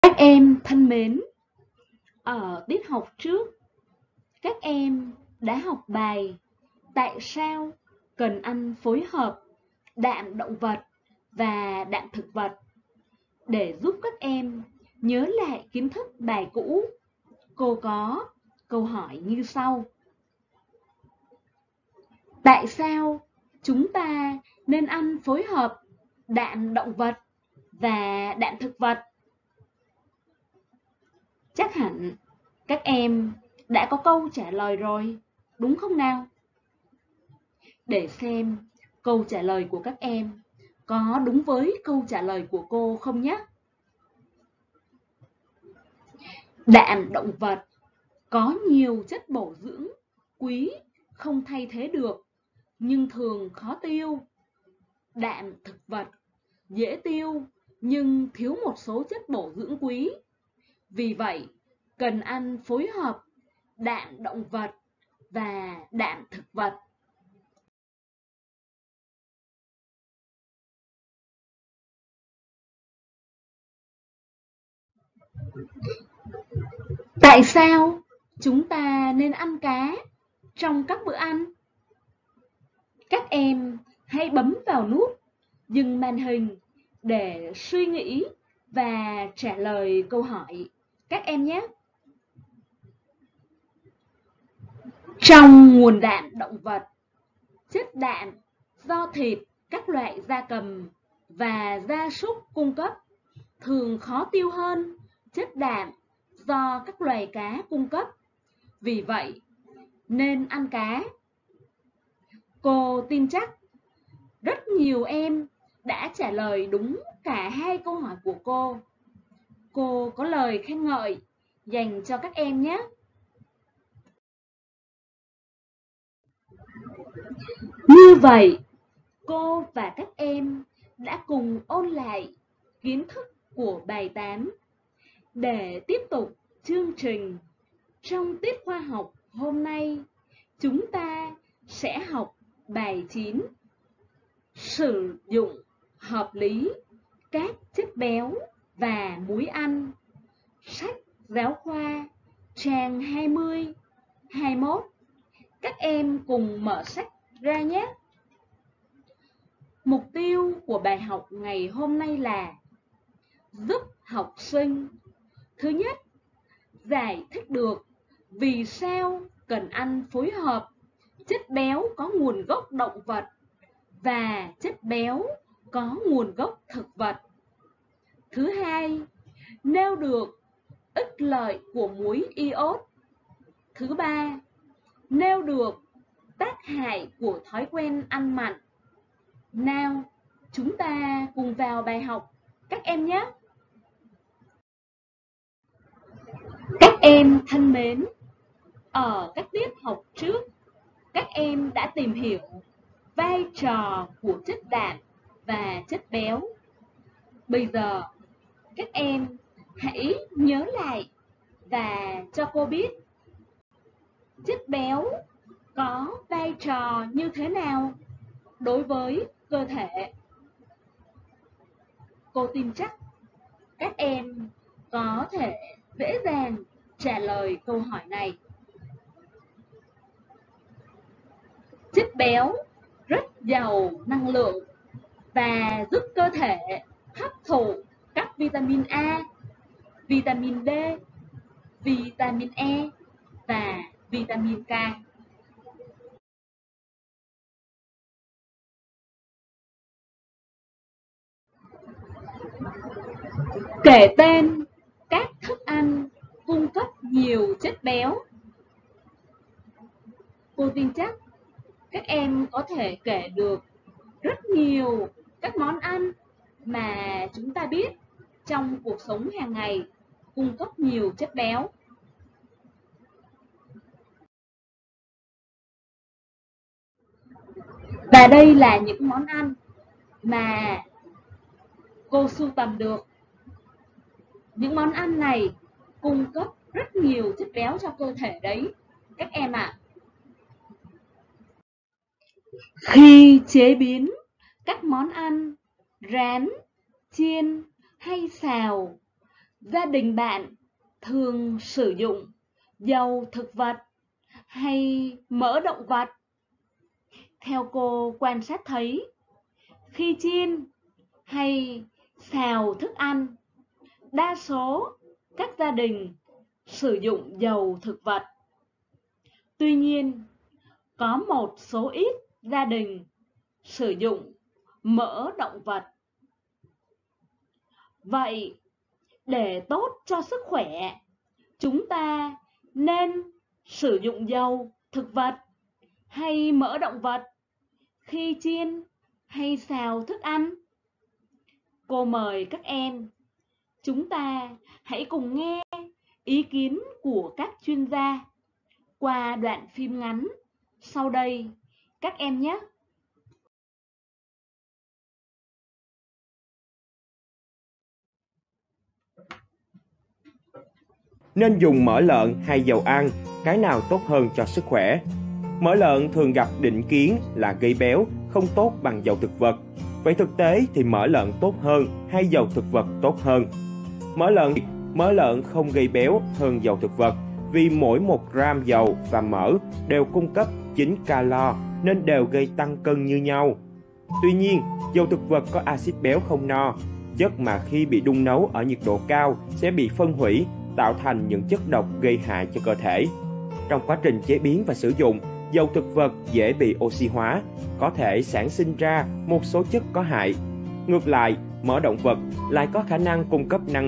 Các em thân mến, ở tiết học trước, các em đã học bài tại sao cần ăn phối hợp đạm động vật và đạm thực vật để giúp các em nhớ lại kiến thức bài cũ. Cô có câu hỏi như sau. Tại sao chúng ta nên ăn phối hợp đạm động vật và đạm thực vật? Chắc hẳn các em đã có câu trả lời rồi, đúng không nào? Để xem câu trả lời của các em có đúng với câu trả lời của cô không nhé. Đạm động vật có nhiều chất bổ dưỡng quý không thay thế được, nhưng thường khó tiêu. Đạm thực vật dễ tiêu nhưng thiếu một số chất bổ dưỡng quý. Vì vậy, cần ăn phối hợp đạm động vật và đạm thực vật. Tại sao chúng ta nên ăn cá trong các bữa ăn? Các em hãy bấm vào nút dừng màn hình để suy nghĩ và trả lời câu hỏi các em nhé. Trong nguồn đạm động vật, chất đạm do thịt các loại gia cầm và gia súc cung cấp thường khó tiêu hơn chất đạm do các loài cá cung cấp. Vì vậy, nên ăn cá. Cô tin chắc rất nhiều em đã trả lời đúng cả hai câu hỏi của cô. Cô có lời khen ngợi dành cho các em nhé. Như vậy, cô và các em đã cùng ôn lại kiến thức của bài 8. Để tiếp tục chương trình, trong tiết khoa học hôm nay, chúng ta sẽ học bài 9. Sử dụng hợp lý các chất béo và muối ăn. Sách giáo khoa trang 20, 21. Các em cùng mở sách ra nhé. Mục tiêu của bài học ngày hôm nay là giúp học sinh thứ nhất, giải thích được vì sao cần ăn phối hợp chất béo có nguồn gốc động vật và chất béo có nguồn gốc thực vật. Thứ hai, nêu được ích lợi của muối iốt. Thứ ba, nêu được tác hại của thói quen ăn mặn. Nào, chúng ta cùng vào bài học các em nhé. Các em thân mến, ở các tiết học trước, các em đã tìm hiểu vai trò của chất đạm và chất béo. Bây giờ, các em hãy nhớ lại và cho cô biết chất béo có vai trò như thế nào đối với cơ thể. Cô tin chắc các em có thể dễ dàng trả lời câu hỏi này. Chất béo rất giàu năng lượng và giúp cơ thể hấp thụ các vitamin A, vitamin D, vitamin E và vitamin K. Kể tên các thức ăn cung cấp nhiều chất béo. Cô tin chắc các em có thể kể được rất nhiều các món ăn mà chúng ta biết trong cuộc sống hàng ngày cung cấp nhiều chất béo. Và đây là những món ăn mà cô sưu tầm được. Những món ăn này cung cấp rất nhiều chất béo cho cơ thể đấy, các em ạ. Khi chế biến các món ăn rán, chiên hay xào, Gia đình bạn thường sử dụng dầu thực vật hay mỡ động vật? Theo cô quan sát thấy, khi chiên hay xào thức ăn, đa số các gia đình sử dụng dầu thực vật. Tuy nhiên, có một số ít gia đình sử dụng mỡ động vật. Vậy, để tốt cho sức khỏe, chúng ta nên sử dụng dầu thực vật hay mỡ động vật khi chiên hay xào thức ăn? Cô mời các em, chúng ta hãy cùng nghe ý kiến của các chuyên gia qua đoạn phim ngắn sau đây các em nhé. Nên dùng mỡ lợn hay dầu ăn, cái nào tốt hơn cho sức khỏe? Mỡ lợn thường gặp định kiến là gây béo, không tốt bằng dầu thực vật. Vậy thực tế thì mỡ lợn tốt hơn hay dầu thực vật tốt hơn? Mỡ lợn không gây béo hơn dầu thực vật vì mỗi 1 gram dầu và mỡ đều cung cấp 9 calo nên đều gây tăng cân như nhau. Tuy nhiên, dầu thực vật có axit béo không no, chất mà khi bị đun nấu ở nhiệt độ cao sẽ bị phân hủy, tạo thành những chất độc gây hại cho cơ thể. Trong quá trình chế biến và sử dụng, dầu thực vật dễ bị oxy hóa, có thể sản sinh ra một số chất có hại. Ngược lại, mỡ động vật lại có khả năng cung cấp năng.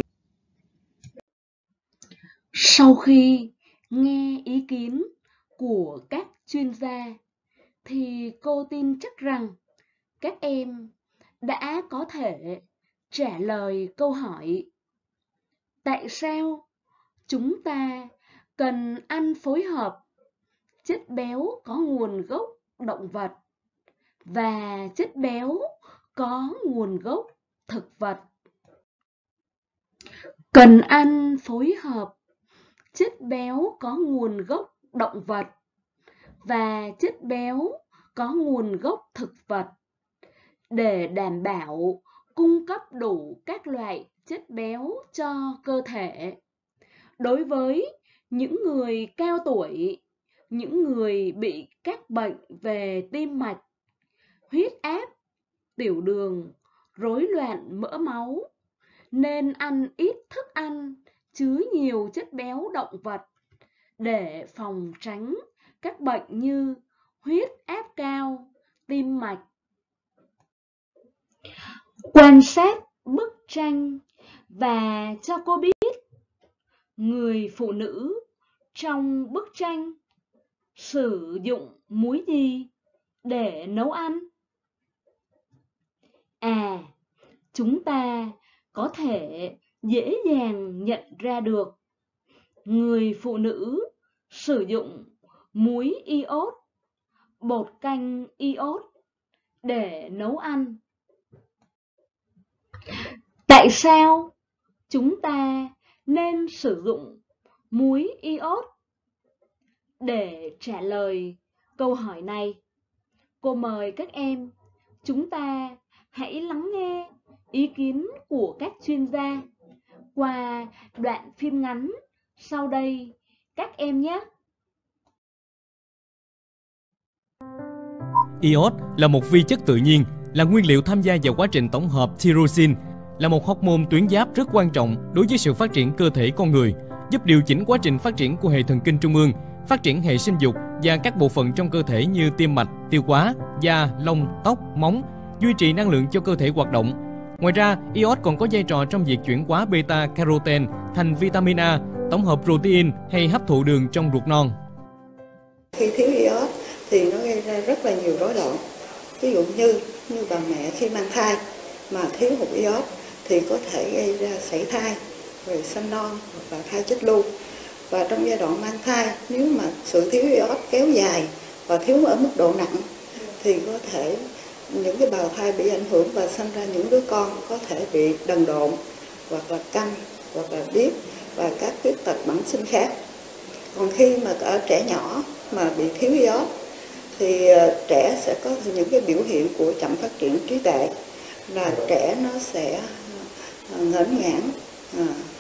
Sau khi nghe ý kiến của các chuyên gia, thì cô tin chắc rằng các em đã có thể trả lời câu hỏi: tại sao chúng ta cần ăn phối hợp chất béo có nguồn gốc động vật và chất béo có nguồn gốc thực vật? Cần ăn phối hợp chất béo có nguồn gốc động vật và chất béo có nguồn gốc thực vật để đảm bảo cung cấp đủ các loại chất béo cho cơ thể. Đối với những người cao tuổi, những người bị các bệnh về tim mạch, huyết áp, tiểu đường, rối loạn mỡ máu, nên ăn ít thức ăn chứa nhiều chất béo động vật để phòng tránh các bệnh như huyết áp cao, tim mạch. Quan sát bức tranh và cho cô biết người phụ nữ trong bức tranh sử dụng muối gì để nấu ăn? Chúng ta có thể dễ dàng nhận ra được người phụ nữ sử dụng muối iốt, bột canh iốt để nấu ăn. Tại sao chúng ta nên sử dụng muối iốt? Để trả lời câu hỏi này, cô mời các em, chúng ta hãy lắng nghe ý kiến của các chuyên gia qua đoạn phim ngắn sau đây các em nhé. Iốt là một vi chất tự nhiên, là nguyên liệu tham gia vào quá trình tổng hợp tyrosine, là một hormone tuyến giáp rất quan trọng đối với sự phát triển cơ thể con người, giúp điều chỉnh quá trình phát triển của hệ thần kinh trung ương, phát triển hệ sinh dục và các bộ phận trong cơ thể như tim mạch, tiêu hóa, da, lông, tóc, móng, duy trì năng lượng cho cơ thể hoạt động. Ngoài ra, iốt còn có vai trò trong việc chuyển hóa beta-carotene thành vitamin A, tổng hợp protein hay hấp thụ đường trong ruột non. Khi thiếu iốt thì nó gây ra rất là nhiều rối loạn. Ví dụ như bà mẹ khi mang thai mà thiếu hụt iốt thì có thể gây ra sảy thai, rồi sanh non hoặc là thai chết lưu. Và trong giai đoạn mang thai, nếu mà sự thiếu iốt kéo dài và thiếu ở mức độ nặng thì có thể những cái bào thai bị ảnh hưởng và sinh ra những đứa con có thể bị đần độn hoặc là câm hoặc là điếc và các khuyết tật bẩm sinh khác. Còn khi mà ở trẻ nhỏ mà bị thiếu iốt thì trẻ sẽ có những cái biểu hiện của chậm phát triển trí tuệ, là trẻ nó sẽ ngẩn ngãn,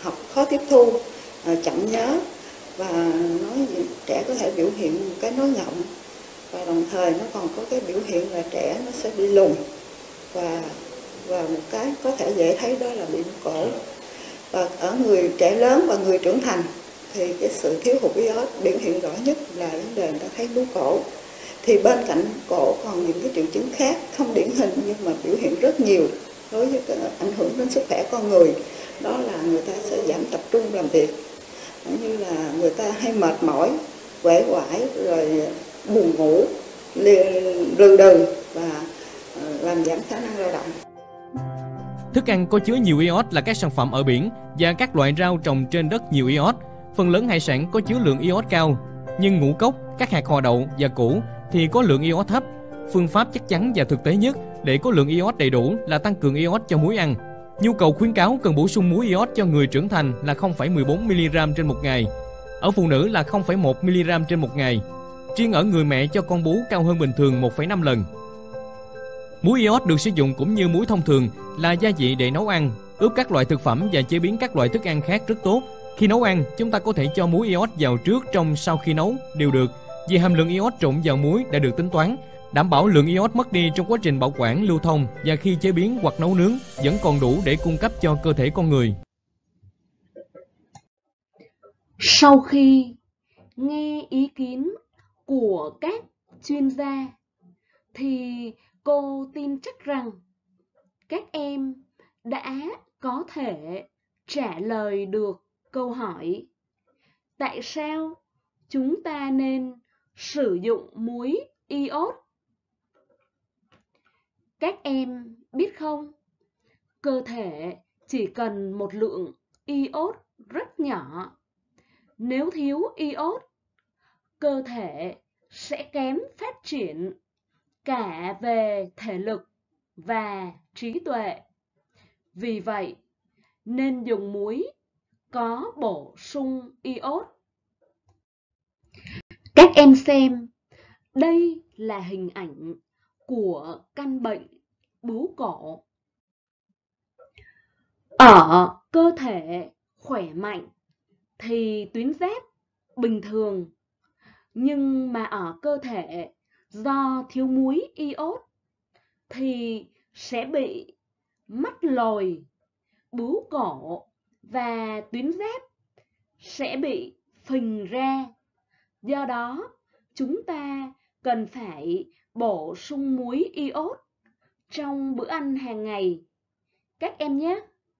học khó tiếp thu, chậm nhớ, và trẻ có thể biểu hiện một cái nói ngọng, và đồng thời nó còn có cái biểu hiện là trẻ nó sẽ bị lùn, và một cái có thể dễ thấy đó là bị cổ. Và ở người trẻ lớn và người trưởng thành thì cái sự thiếu hụt iốt biểu hiện rõ nhất là vấn đề người ta thấy bướu cổ. Thì bên cạnh cổ còn những cái triệu chứng khác không điển hình nhưng mà biểu hiện rất nhiều đối với ảnh hưởng đến sức khỏe con người. Đó là người ta sẽ giảm tập trung làm việc, như là người ta hay mệt mỏi, uể oải, rồi buồn ngủ, lừ đừ và làm giảm khả năng lao động. Thức ăn có chứa nhiều iốt là các sản phẩm ở biển và các loại rau trồng trên đất nhiều iốt. Phần lớn hải sản có chứa lượng iốt cao, nhưng ngũ cốc, các hạt họ đậu và củ thì có lượng iốt thấp. Phương pháp chắc chắn và thực tế nhất để có lượng iốt đầy đủ là tăng cường iốt cho muối ăn. Nhu cầu khuyến cáo cần bổ sung muối iốt cho người trưởng thành là 0,14mg trên một ngày, ở phụ nữ là 0,1mg trên một ngày. Riêng ở người mẹ cho con bú cao hơn bình thường 1,5 lần. Muối iốt được sử dụng cũng như muối thông thường là gia vị để nấu ăn, ướp các loại thực phẩm và chế biến các loại thức ăn khác rất tốt. Khi nấu ăn, chúng ta có thể cho muối iốt vào trước, trong, sau khi nấu đều được, vì hàm lượng iốt trộn vào muối đã được tính toán, đảm bảo lượng iốt mất đi trong quá trình bảo quản, lưu thông và khi chế biến hoặc nấu nướng vẫn còn đủ để cung cấp cho cơ thể con người. Sau khi nghe ý kiến của các chuyên gia thì cô tin chắc rằng các em đã có thể trả lời được câu hỏi tại sao chúng ta nên sử dụng muối iốt. Các em biết không, cơ thể chỉ cần một lượng iốt rất nhỏ. Nếu thiếu iốt, cơ thể sẽ kém phát triển cả về thể lực và trí tuệ. Vì vậy, nên dùng muối có bổ sung iốt. Các em xem, đây là hình ảnh của căn bệnh bướu cổ. Ở cơ thể khỏe mạnh thì tuyến giáp bình thường, nhưng mà ở cơ thể do thiếu muối iốt thì sẽ bị mắt lồi, bướu cổ và tuyến giáp sẽ bị phình ra. Do đó, chúng ta cần phải bổ sung muối iốt trong bữa ăn hàng ngày các em nhé.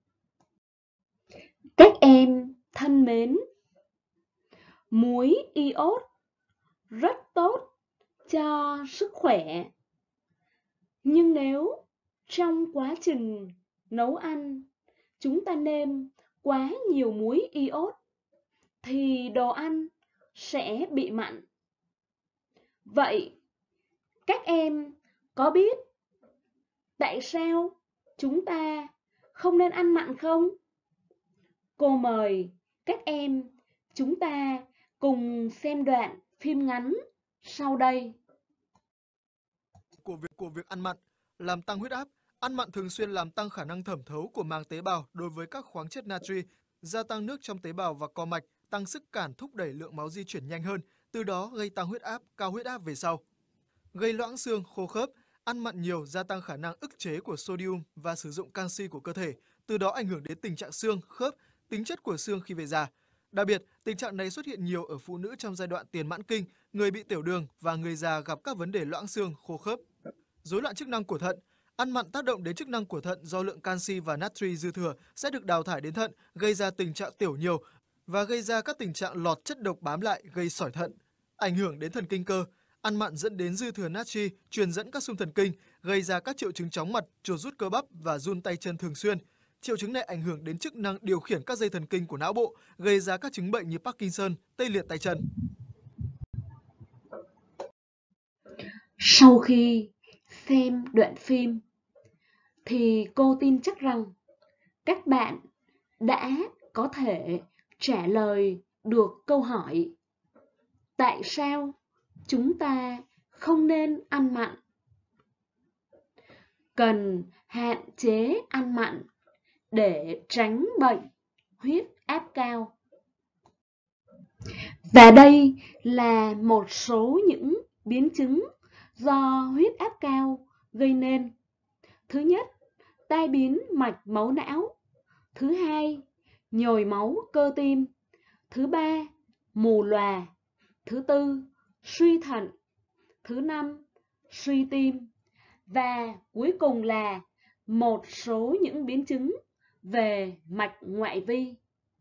Các em thân mến, muối iốt rất tốt cho sức khỏe. Nhưng nếu trong quá trình nấu ăn chúng ta nêm quá nhiều muối iốt thì đồ ăn sẽ bị mặn. Vậy các em có biết tại sao chúng ta không nên ăn mặn không? Cô mời các em chúng ta cùng xem đoạn phim ngắn sau đây. Của việc ăn mặn, làm tăng huyết áp. Ăn mặn thường xuyên làm tăng khả năng thẩm thấu của màng tế bào đối với các khoáng chất natri, gia tăng nước trong tế bào và co mạch, tăng sức cản thúc đẩy lượng máu di chuyển nhanh hơn, từ đó gây tăng huyết áp, cao huyết áp về sau. Gây loãng xương, khô khớp. Ăn mặn nhiều gia tăng khả năng ức chế của sodium và sử dụng canxi của cơ thể, từ đó ảnh hưởng đến tình trạng xương, khớp, tính chất của xương khi về già. Đặc biệt, tình trạng này xuất hiện nhiều ở phụ nữ trong giai đoạn tiền mãn kinh, người bị tiểu đường và người già gặp các vấn đề loãng xương, khô khớp. Rối loạn chức năng của thận. Ăn mặn tác động đến chức năng của thận do lượng canxi và natri dư thừa sẽ được đào thải đến thận, gây ra tình trạng tiểu nhiều và gây ra các tình trạng lọt chất độc bám lại gây sỏi thận. Ảnh hưởng đến thần kinh cơ. Ăn mặn dẫn đến dư thừa natri, truyền dẫn các xung thần kinh, gây ra các triệu chứng chóng mặt, chuột rút cơ bắp và run tay chân thường xuyên. Triệu chứng này ảnh hưởng đến chức năng điều khiển các dây thần kinh của não bộ, gây ra các chứng bệnh như Parkinson, tê liệt tay chân. Sau khi xem đoạn phim thì cô tin chắc rằng các bạn đã có thể trả lời được câu hỏi tại sao chúng ta không nên ăn mặn. Cần hạn chế ăn mặn để tránh bệnh huyết áp cao. Và đây là một số những biến chứng do huyết áp cao gây nên. Thứ nhất, tai biến mạch máu não. Thứ hai, nhồi máu cơ tim. Thứ ba, mù lòa. Thứ tư, suy thận. Thứ năm, suy tim. Và cuối cùng là một số những biến chứng về mạch ngoại vi.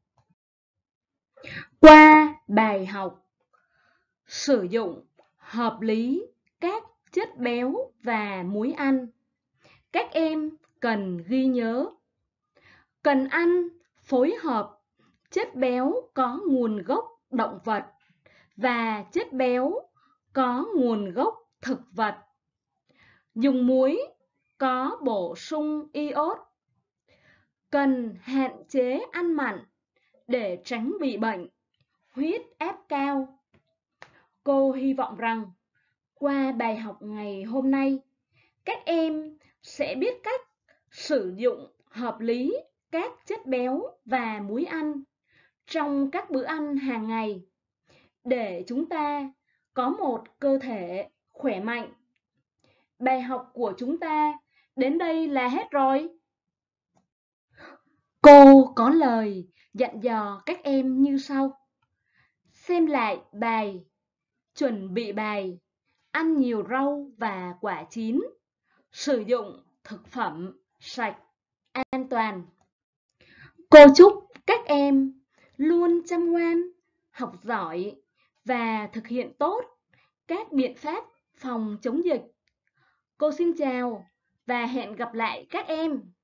Qua bài học, sử dụng hợp lý các chất béo và muối ăn, các em cần ghi nhớ. Cần ăn phối hợp chất béo có nguồn gốc động vật và chất béo có nguồn gốc thực vật. Dùng muối có bổ sung iốt. Cần hạn chế ăn mặn để tránh bị bệnh huyết áp cao. Cô hy vọng rằng qua bài học ngày hôm nay, các em sẽ biết cách sử dụng hợp lý các chất béo và muối ăn trong các bữa ăn hàng ngày để chúng ta có một cơ thể khỏe mạnh. Bài học của chúng ta đến đây là hết rồi. Cô có lời dặn dò các em như sau. Xem lại bài, chuẩn bị bài, ăn nhiều rau và quả chín, sử dụng thực phẩm sạch, an toàn. Cô chúc các em luôn chăm ngoan, học giỏi và thực hiện tốt các biện pháp phòng chống dịch. Cô xin chào và hẹn gặp lại các em.